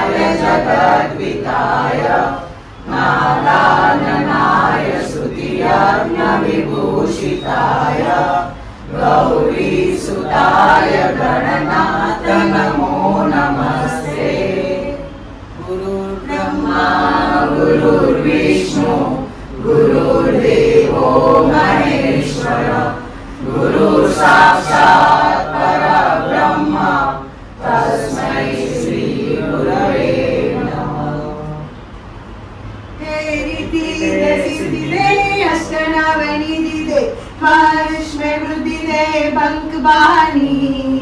जगद्विताय नारायणाय स्तुतियज्ञविभूषिताय गौरीसुताय गणनाथ नमो नमस्ते। गुरुर्ब्रह्मा गुरुर्विष्णु गुरुर्देवो महेश्वर गुरुसाक्षात् परब्रह्म तस्मै श्री गुरवे नमः। हे रिद्धि सिद्धि दे अष्टनावनिधि दे हर्ष में वृद्धि दे बंक बहानी।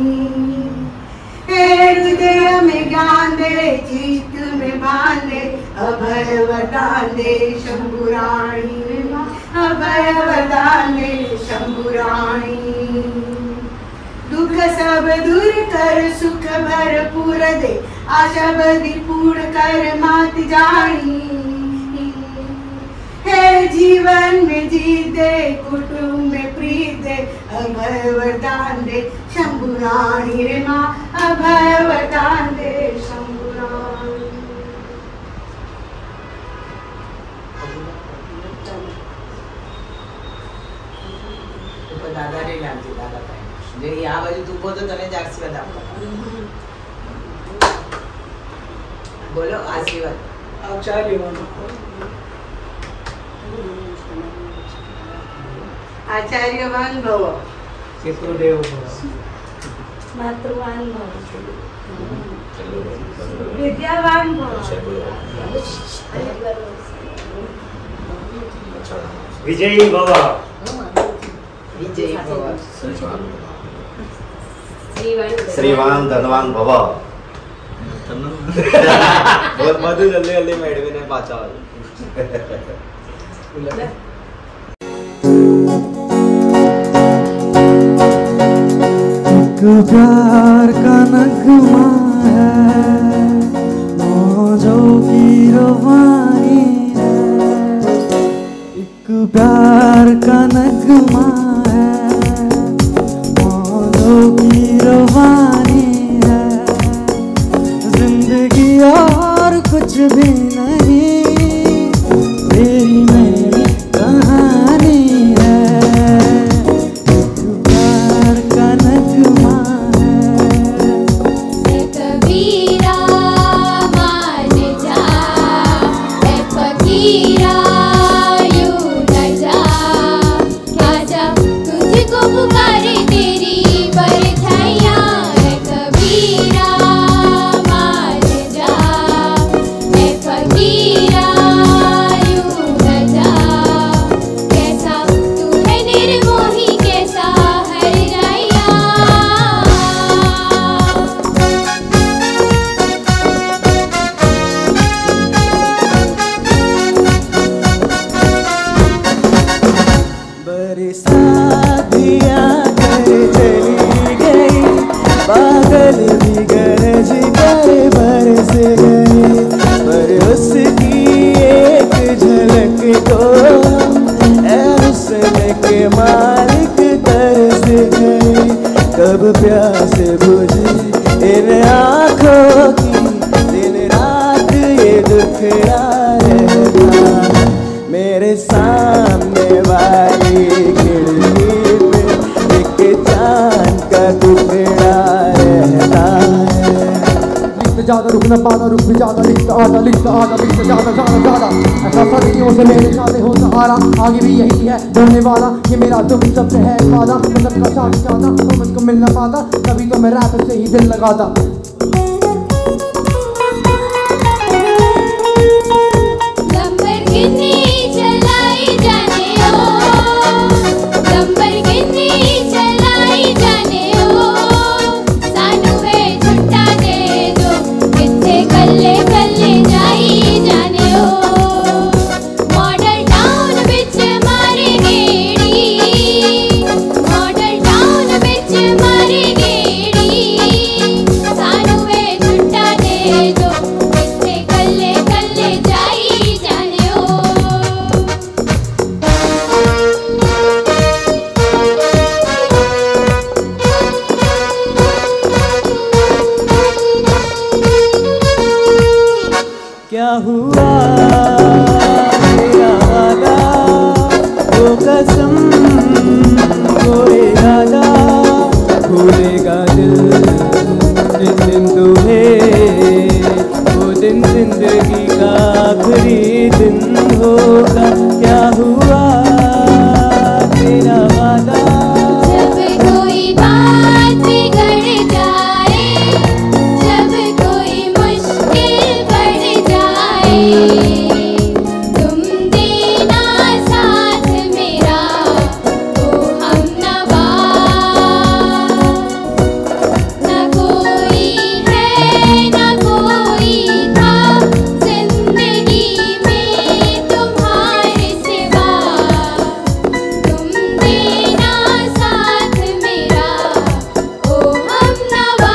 हे हृदय में ज्ञान दे चित्त में बांध दे अभय वरदान दे शंभुराणी। अभय वरदान दे शंभुराणी। दुख सब दूर कर सुख भरपूर दे आशा बदी पूर्ण कर मात जानी। हे जीवन में जीत दे कुटुंब में प्रीत दे अभय वरदान दे शंभुराणी रे माँ। अभय वरदान दे शंभुराणी। दादा रे लागते दादा जे या बाजू तू बोल तो तने जागसी बता बोलो आशीर्वाद। आचार्यवान भव पितृदेव भव मातृवान भव विद्यावान भव विजयी भव विजयी भव श्रीवान धनवान भव। बहुत मधु जल्दी जल्दी मेडवी ने पाचा एक प्यार का नगमा है मौजों की रवानी है। एक प्यार का नगमा है मौजों की रवानी है। जिंदगी और कुछ भी नहीं तेरी मेरी कहानी है। एक प्यार का नगमा है। कबीरा मान जा ए फकीरा यूं न जा आजा तुझको पुकारे तेरी परछाइयाँ। ए कबीरा मान जा ए फकीरा यूं न जा कैसा तू है निर्मोही कैसा हर जाइया। बरसात दिया कर चली गई बादल भी गरज गए बरस गए पर उसकी एक झलक को ऐ हुस्न के मालिक तरस गए। कब प्यास बुझी इन आँखों की दिन रात ये दुखड़ा रहता मेरे सामने वाली खिड़की पे एक चांद का टुकड़ा रहता है। लिखते ज्यादा रुक न पाता रुक भी ज्यादा लिखता आधा लिखते ज्यादा ज्यादा ऐसा सदियों से मेरे साथ होता आ रहा आगे भी यही है बढ़ने वाला ये मेरा तुम सबसे है वादा। मैं सबका साथ चाहता तो मुझको मिल न पाता तभी तो मैं रैप से ही दिल लगाता। लंबरगिनी चलाई जाने ओ लंबरगिनी चलाई जाने ओ सानू वे छुट्टा दे दो किथे कल्ले कल्ले जाई जाने ओ मॉडल टाउन विच मारे गेड़ी मॉडल टाउन विच मारे गेड़ी सानू वे छुट्टा दे दो किथे कल्ले कल्ले जाई जाने ओ। क्या हुआ तेरा वादा, वो कसम वो इरादा, भूलेगा दिल जिस दिन तुम्हें, वो दिन जिंदगी का आखिरी दिन होगा। क्या हुआ तेरा वादा। जब कोई बात बिगड़ जाए, जब कोई मुश्किल बढ़ जाए, तुम देना साथ मेरा ओ हमनवा। ना कोई है ना कोई था जिंदगी में तुम्हारे सिवा, तुम देना साथ मेरा ओ हमनवा।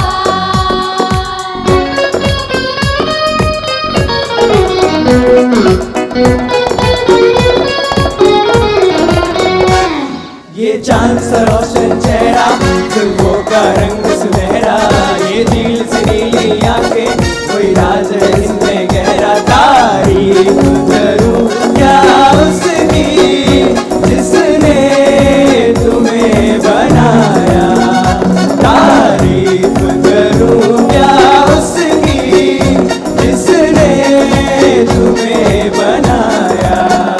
ये चांद सा रोशन चेहरा, जुल्फों का रंग सुनहरा, ये दिल से नीली आंखें, कोई राज है इनमें गहरा। तारीफ करूं क्या उसकी जिसने तुम्हें बनाया, तारीफ करूं क्या उसकी जिसने तुम्हें बनाया।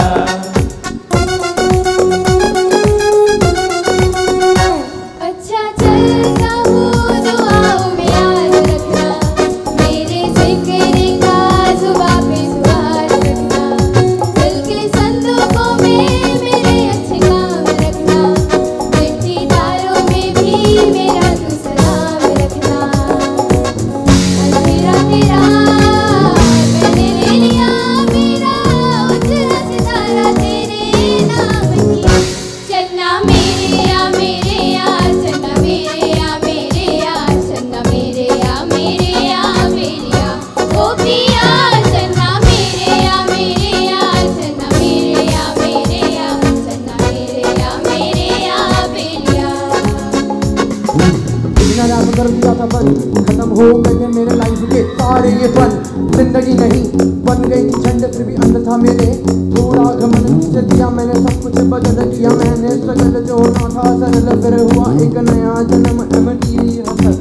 अच्छा चलता हूँ दुआओं में याद रखना, मेरे जिक्र का जुबां पे सुहाग रखना, दिल के संदूकों में मेरे अच्छे काम रखना, चिट्ठीदारों में भी मेरा तू सलाम रखना। अंधेरा तेरा मैंने ले लिया मेरा, उजला सितारा तेरे नाम किया। चन्ना मेरे या मेरे या, चन्ना मेरे या मेरे या, चन्ना मेरे या मेरे या मेरे या, ओ पिया चन्ना मेरे या मेरे या, चन्ना मेरे या मेरे या, चन्ना मेरे या मेरे या मेरे या। इतना याद कर दिया था बस, खत्म हो गए मेरे लाइफ के सारे ये फन। जिंदगी नहीं बन गई झंड फिर भी अंत था मेरे, थोड़ा घमंड से दिया मैंने सब कुछ बदल दिया मैंने। स्ट्रगल जो होना था सरल फिर हुआ एक नया जन्म, MTV हसल।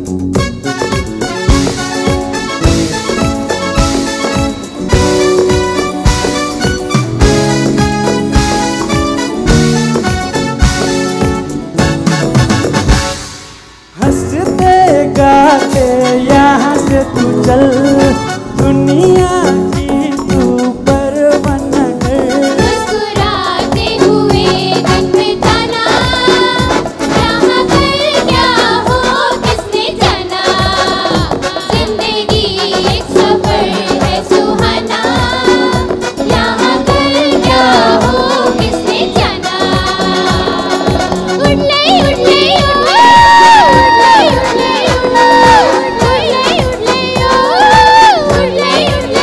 हंसते गाते यहाँ से तू चल, दुनिया की तू परवान कर। मुस्कुराते हुए दिन बिताना, यहाँ पर क्या हो किसने जाना, जिंदगी एक सफर है सुहाना, यहाँ पर क्या हो किसने जाना। उड़ ले ओ, उड़ ले ओ, उड़ ले ओ, उड़ ले ओ, उड़ ले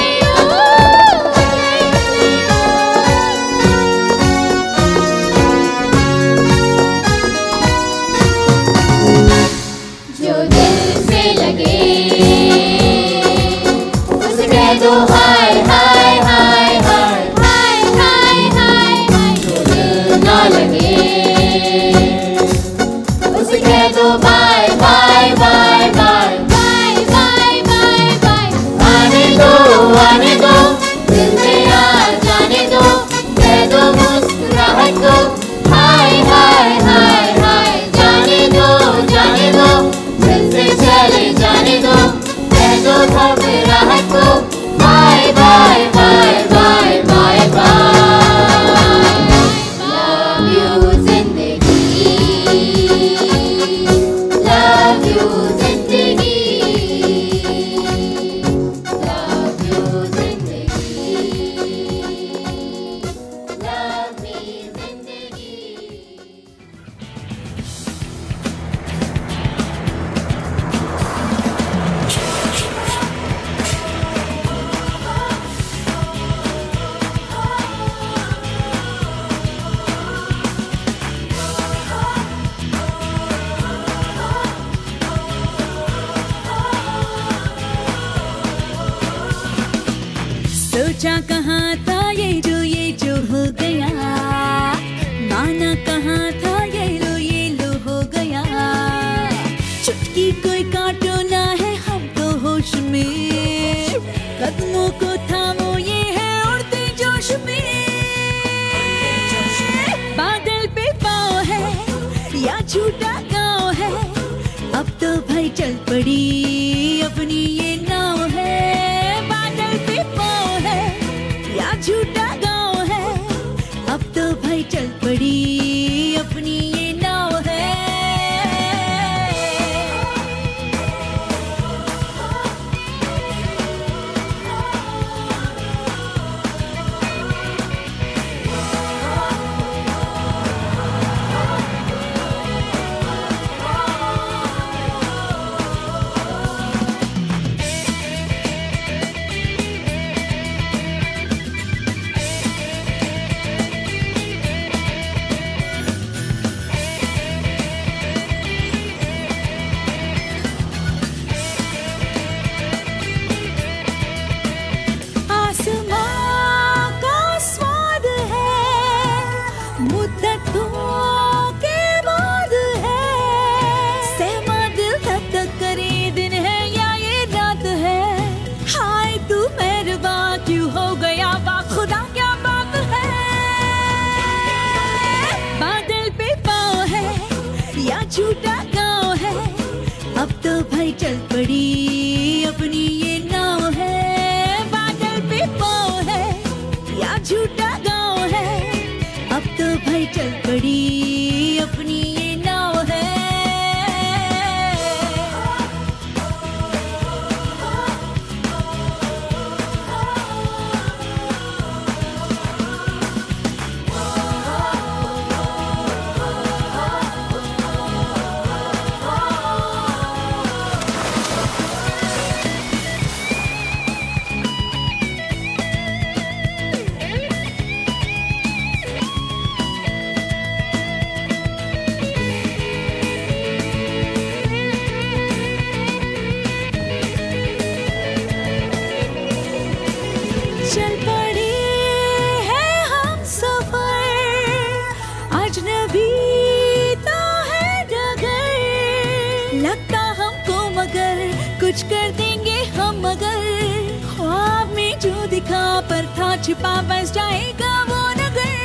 जो दिल से लगे उसे कह दो हाय हाय हाय हाय हाय हाय हाय हाय। जो दिल ना लगे उसे कह दो bye bye bye bye bye bye bye bye. आने दो दिल में आ जाने दो, कह दो मुस्कुराहट को हाय हाय हाय हाय। जाने दो दिल से चले जाने दो, कह दो घबराहट को bye bye bye bye bye bye. Love you जिंदगी, लव यू जिंदगी, लव यू जिंदगी। सोचा कहाँ था ये जो हो गया, माना कहाँ था ये लो हो गया। चुटकी कोई काटो ना है हम तो होश में, कदमों को थामो ये है उड़ते जोश में। बादल पे पाँव है या झूठा गाँव है, अब तो भाई चल पड़ी अपनी ये नाव है। बादल पे पाँव है या झूठा गाँव है, अब तो भाई चल पड़ी अपनी ये नाव है। झूठा गाँव है, अब तो भाई चल पड़ी अपनी ये नाव है। बादल पे पाँव है या झूठा गाँव है, अब तो भाई चल पड़ी अपनी ये नाव है। चल पड़े हैं हम सफर, अजनबी तो है डगर। लगता हमको मगर कुछ कर देंगे हम, मगर ख्वाब में जो दिखा पर था छिपा बस जाएगा वो नगर।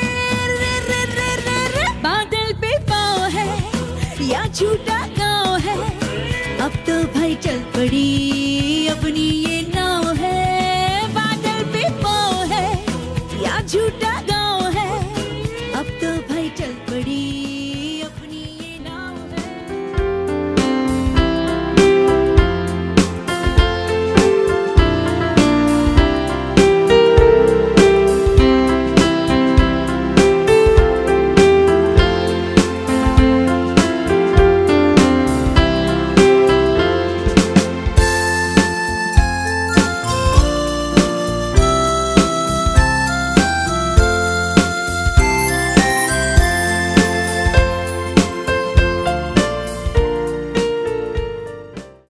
बादल पे पाँव है या झूठा गाँव है, अब तो भाई चल पड़ी